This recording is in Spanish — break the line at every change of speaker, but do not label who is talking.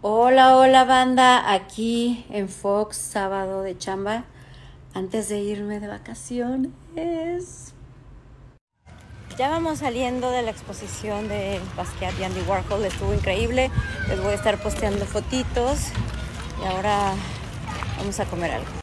Hola, hola banda, aquí en Fox, sábado de chamba, antes de irme de vacaciones. Ya vamos saliendo de la exposición de Basquiat y Andy Warhol, estuvo increíble, les voy a estar posteando fotitos y ahora vamos a comer algo.